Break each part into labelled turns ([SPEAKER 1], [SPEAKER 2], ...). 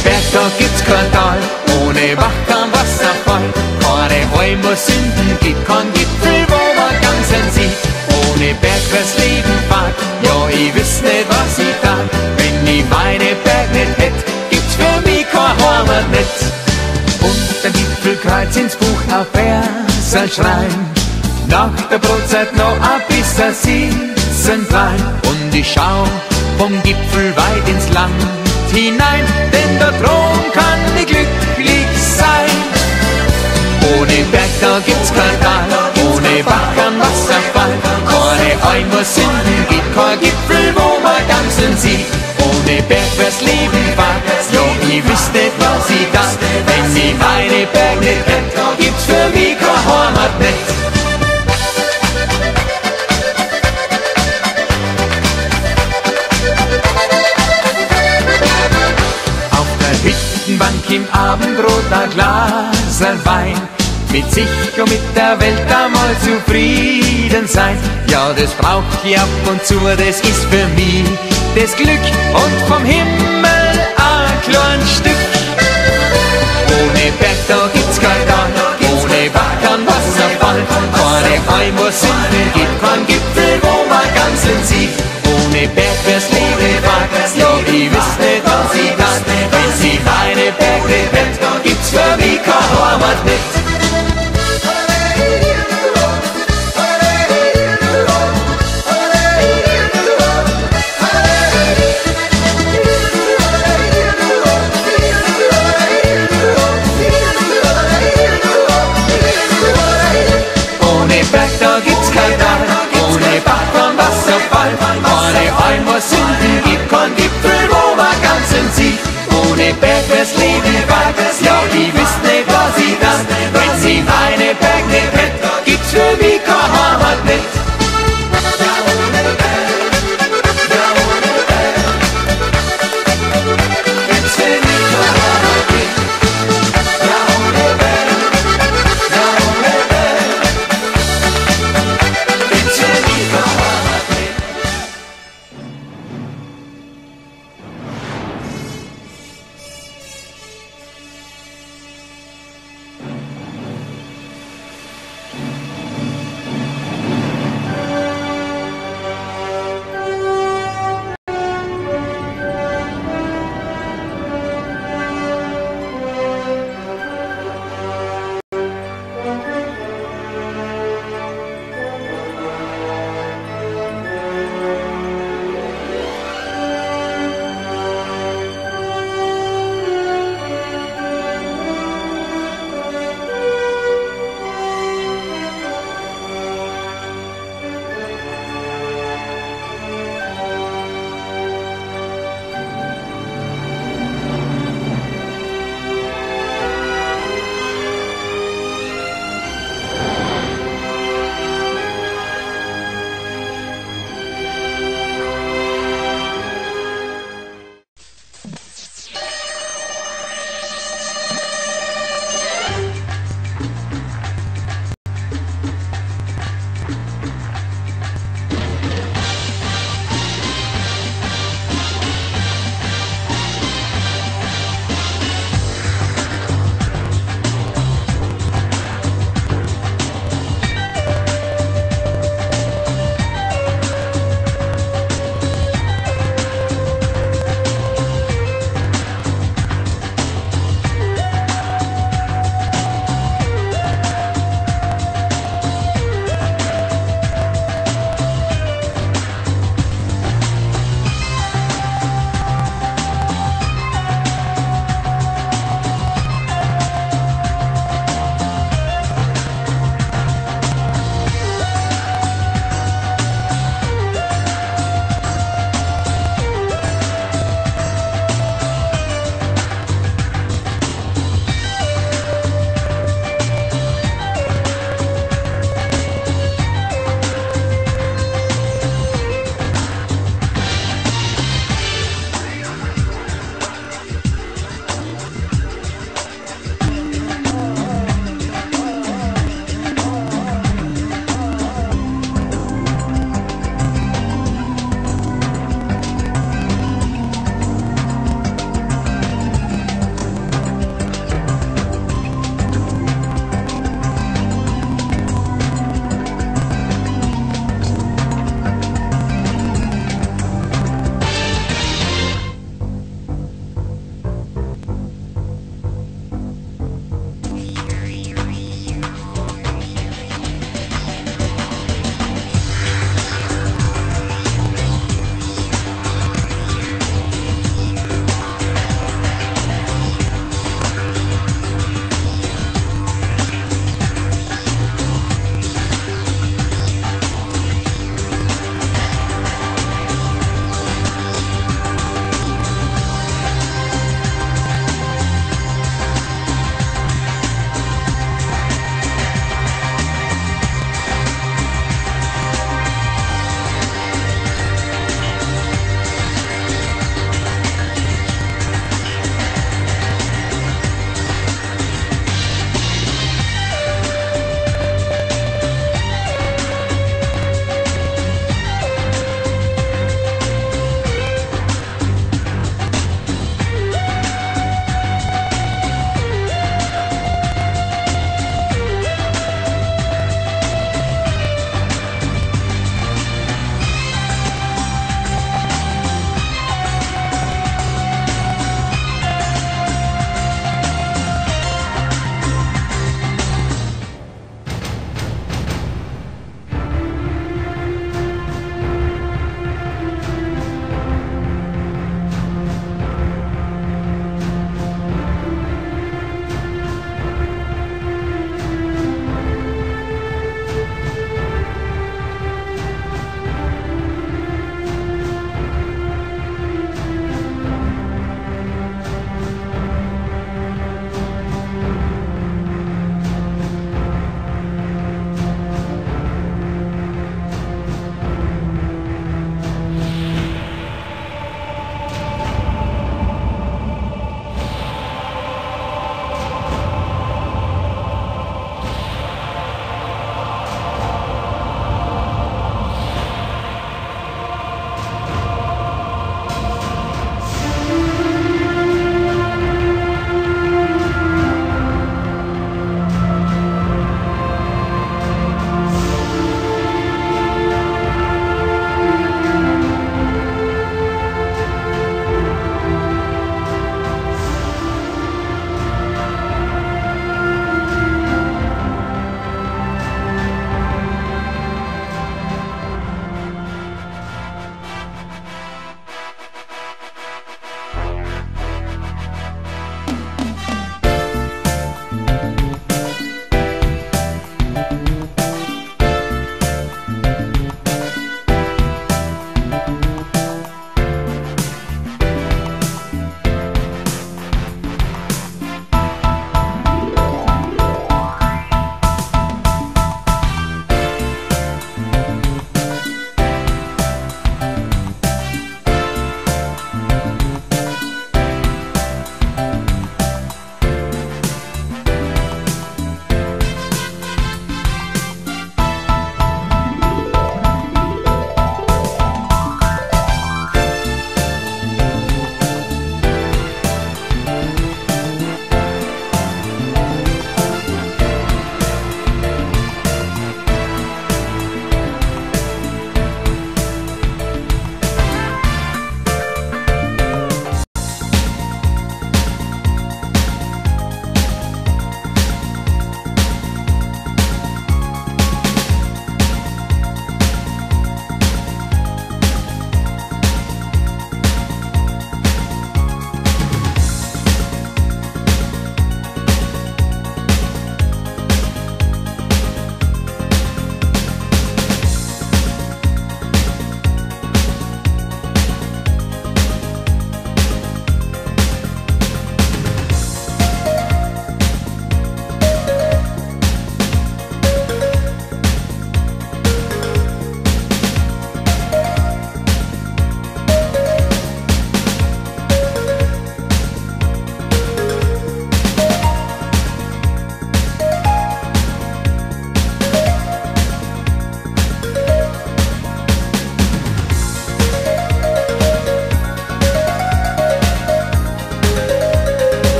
[SPEAKER 1] Berg, da gibt's kein Tal, ohne Bach kein Wasserfall. Keine Bäume Sünden gibt, kein Gipfel, wo man ganz sieht. Ohne Berg wär's Leben fad, ja, ich wüsst nicht, was ich tat. Wenn ich meine Berg nicht hätt, gibt's für mich kein Heimat nicht. Und der Gipfelkreuz ins Buch auf Versal schreiben. Nach der Brotzeit noch ein bisschen sitzen bleiben. Und ich schau vom Gipfel weit ins Land hinein, denn da drum kann ich glücklich sein. Ohne Berg, da gibt's kein Tal, ohne Bach kein Wasserfall. Keine Eimer Sünden gibt, kein Gipfel, wo man Ganzen sieht. Ohne Berg wär's Leben fad, ja, ich wüsst nicht, was ich tat. Wenn ich meine Berg nicht hätt, da gibt's für mich kein Heimat nicht. Hüttenbank im Abendbrot ein Glas Wein, mit sich und mit der Welt einmal zufrieden sein. Ja, das brauch ich ab und zu, das ist für mich das Glück und vom Himmel ein kleines Stück. Ohne Berg, da gibt's kein Tal, ohne Bach kein Wasserfall. Keine Eimer Sünden gibt, kein Gipfel, wo man Ganzen sieht. Ohne Berg wär's Leben fad, ja, ich wüsst nicht, was ich tat. Wenn sie meine Berg nicht hätt, dann gibt's für mich kein Heimat nicht. Ohne Berg, da gibt's kein Tal, ohne Bach kein Wasserfall. Keine Eimer Sünden gibt, kein Gipfel, wo man Ganzen sieht. Ohne Berg wär's Leben fad, ja, ich wüsst nicht, was ich tat. Wenn sie meine Berg nicht hätt, gibt's für mich kein Heimat nicht.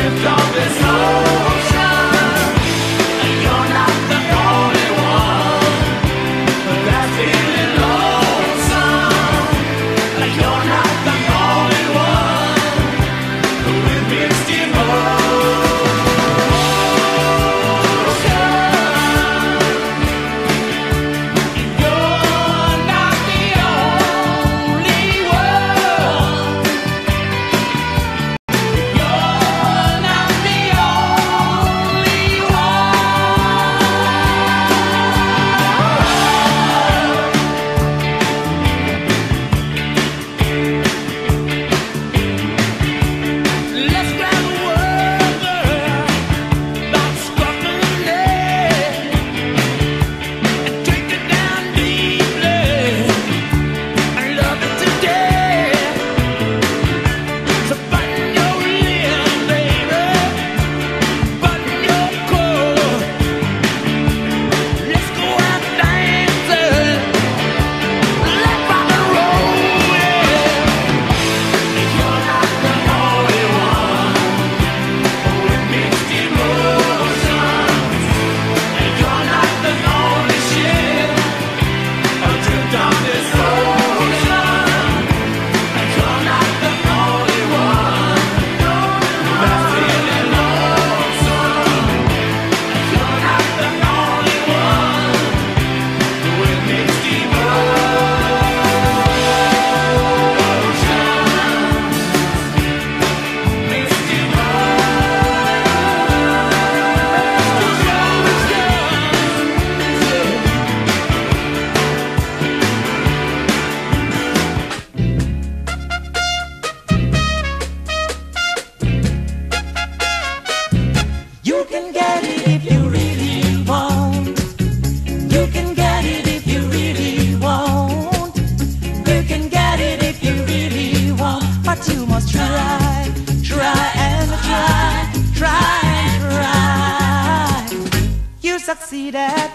[SPEAKER 2] succeed at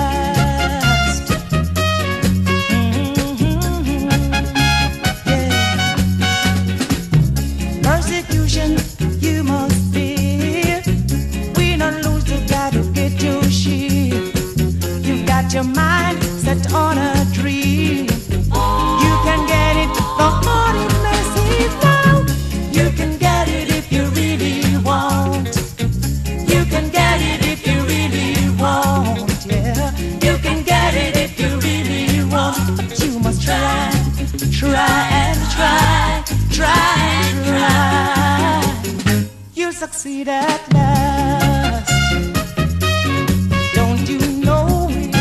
[SPEAKER 2] last. Yeah. Persecution you must fear. We don't lose, you gotta get your shield. You've got your mind set on a dream. You can get it, the heart it may seem now. You can get it if you really want. You can get it if you really want, yeah. You can get it if you really want. But you must try, try and try, try and try. You'll succeed at last. Don't you know it?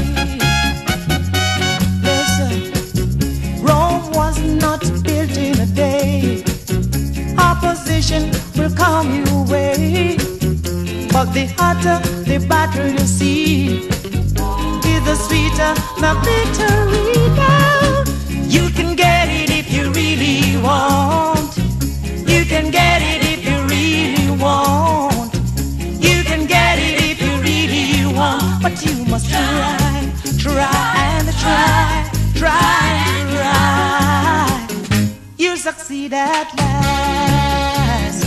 [SPEAKER 2] Listen, Rome was not built in a day. Opposition will come your way. But the hotter the battle you see, is the sweeter the victory now. You can get it if you really want. You can get it if you really want. You can get it if you really want. But you must try, try and try, try and try. You'll succeed at last.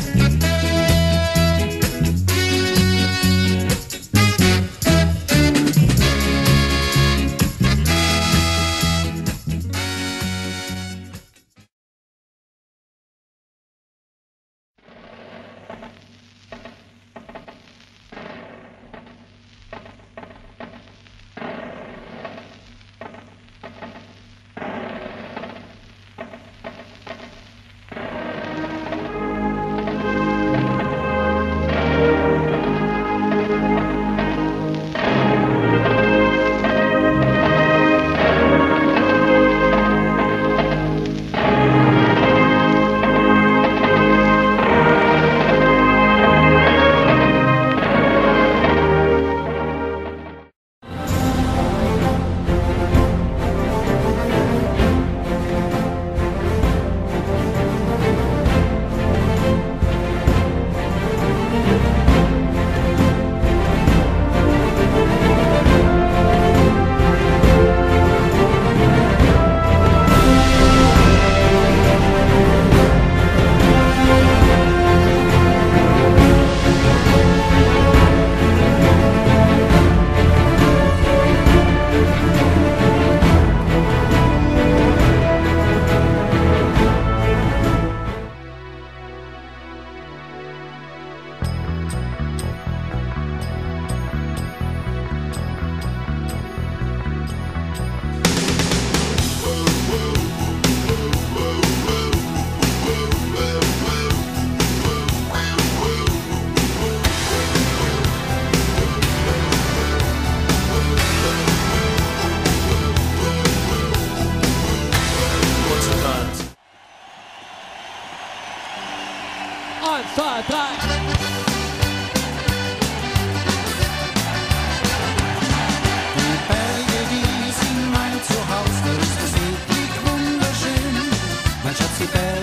[SPEAKER 2] City.